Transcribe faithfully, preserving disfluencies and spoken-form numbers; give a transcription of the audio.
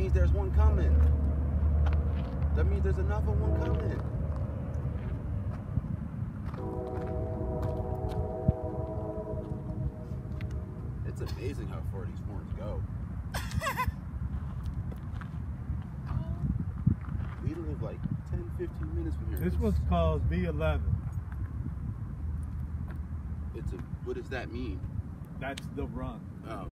means there's one coming. That means there's another one coming. It's amazing how far these horns go. We live like ten, fifteen minutes from here. This one's called V eleven. It's a, what does that mean? That's the run. Oh.